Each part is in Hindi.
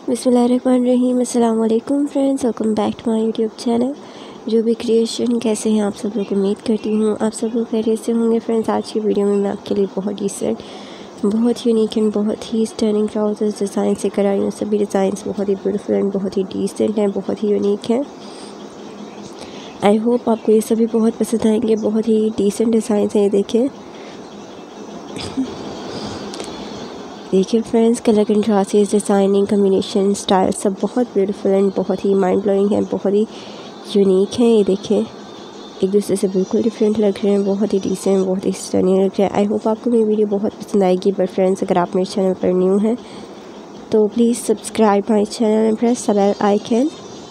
बिस्मिल्लाहिर्रहमानिर्रहीम। अस्सलाम वालेकुम friends, welcome back to my YouTube channel जो भी क्रिएशन। कैसे हैं आप सब लोग? उम्मीद करती हूँ आप सब लोग खैरियत से होंगे। फ्रेंड्स, आज की वीडियो में मैं आपके लिए बहुत डिसेंट, बहुत यूनिक एंड बहुत ही स्टर्निंग ट्राउजर्स डिज़ाइन से कराई हूँ। सभी डिज़ाइंस बहुत ही ब्यूटीफुल एंड बहुत ही डिसेंट हैं, बहुत ही यूनिक हैं। आई होप आपको ये सभी बहुत पसंद आएंगे। बहुत ही डिसेंट डिज़ाइन हैं। ये देखिए friends, colour contrast, designing, combination, style सब बहुत ब्यूटीफुल एंड बहुत ही माइंड ब्लोइंग है, बहुत ही यूनिक है। ये देखिए, एक दूसरे से बिल्कुल डिफरेंट लग रहे हैं, बहुत ही डिसेंट, बहुत ही स्टनिंग लग रहा है। आई होप आपको मेरी वीडियो बहुत पसंद आएगी। बट फ्रेंड्स, अगर आप मेरे चैनल पर न्यू हैं तो please subscribe my channel and press the bell icon,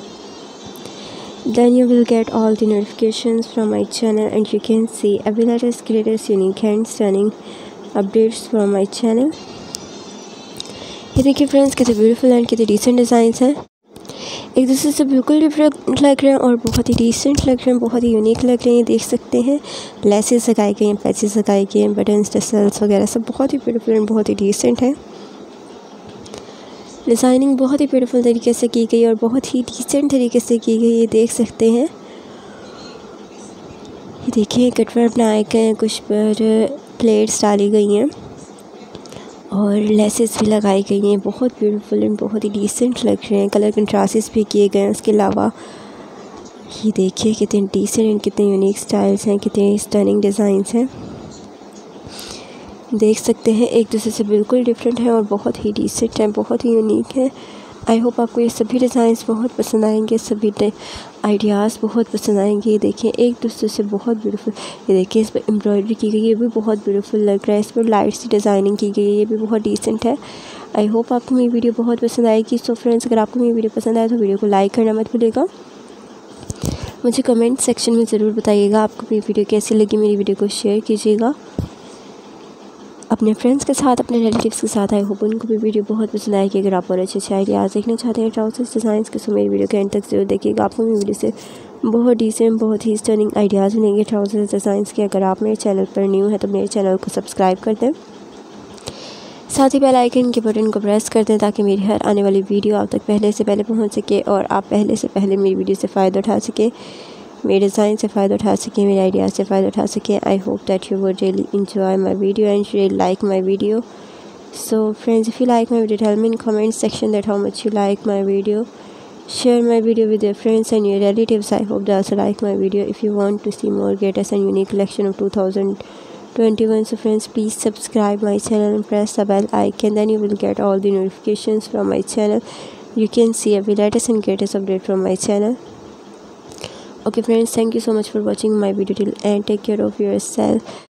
then you will get all the notifications from my channel and you can see every latest, greatest, unique and stunning updates from my channel। ये देखिए फ्रेंड्स, कितने ब्यूटीफुल एंड कितने डिसेंट डिज़ाइंस हैं। एक दूसरे से बिल्कुल डिफरेंट लग रहे हैं और बहुत ही डिसेंट लग रहे हैं, बहुत ही यूनिक लग रहे हैं। देख सकते हैं, लेसेस लगाए गए हैं, पैचेस लगाए गए हैं, बटन्स, टसल्स वगैरह सब बहुत ही ब्यूटीफुल एंड बहुत ही डिसेंट है। डिज़ाइनिंग बहुत ही ब्यूटीफुल तरीके से की गई और बहुत ही डिसेंट तरीके से की गई। ये देख सकते हैं, ये देखिए कटवर्क बनाए गए हैं, कुछ पर प्लेट्स डाली गई हैं और लेसेस भी लगाई गई हैं। बहुत ब्यूटीफुल एंड बहुत ही डिसेंट लग रहे हैं। कलर कंट्रास्ट्स भी किए गए हैं। उसके अलावा ये देखिए कितने डिसेंट एंड कितने यूनिक स्टाइल्स हैं, कितने स्टनिंग डिज़ाइंस हैं। देख सकते हैं, एक दूसरे से बिल्कुल डिफरेंट है और बहुत ही डिसेंट है, बहुत ही यूनिक है। आई होप आपको ये सभी डिज़ाइंस बहुत पसंद आएंगे, सभी आइडियाज़ बहुत पसंद आएंगे। ये देखिए, एक दूसरे से बहुत ब्यूटीफुल। ये देखिए, इस पर एम्ब्रॉयडरी की गई है, ये भी बहुत ब्यूटीफुल लग रहा है। इस पर लाइट सी डिज़ाइनिंग की गई है, ये भी बहुत डिसेंट है। आई होप आपको मेरी वीडियो बहुत पसंद आएगी। सो फ्रेंड्स, अगर आपको मेरी वीडियो पसंद आए तो वीडियो को लाइक करना मत भूलिएगा। मुझे कमेंट सेक्शन में ज़रूर बताइएगा आपको मेरी वीडियो कैसी लगी। मेरी वीडियो को शेयर कीजिएगा अपने फ्रेंड्स के साथ, अपने रिलेटिव्स के साथ। आई होप उनको भी वीडियो बहुत पसंद आएगी। अगर आप और अच्छे आइडियाज़ देखना चाहते हैं ट्राउजर्स डिज़ाइंस के, तो मेरी वीडियो के एंड तक जरूर देखिएगा। आपको मेरी वीडियो से बहुत डिसेंट, बहुत ही स्टनिंग आइडियाज़ मिलेंगे ट्राउजर्स डिज़ाइंस के। अगर आप मेरे चैनल पर न्यू हैं तो मेरे चैनल को सब्सक्राइब कर दें, साथ ही बेल आइकन के बटन को प्रेस कर दें ताकि मेरी हर आने वाली वीडियो आप तक पहले से पहले पहुँच सके और आप पहले से पहले मेरी वीडियो से फ़ायदा उठा सकें, मेरे डिज़ाइन से फ़ायदा उठा सकें, मेरे आइडियाज़ से फ़ायदा उठा सकें। I hope that you would really enjoy my video and really like my video. So friends, if you like my video, tell me in comment section that how much you like my video. Share my video with your friends and your relatives. I hope they also like my video. If you want to see more greatest and unique collection of 2021, so friends, please subscribe my channel and press the bell icon, then you will get all the notifications from my channel. You can see every latest and greatest update from my channel. Okay friends, thank you so much for watching my video till end. Take care of yourself.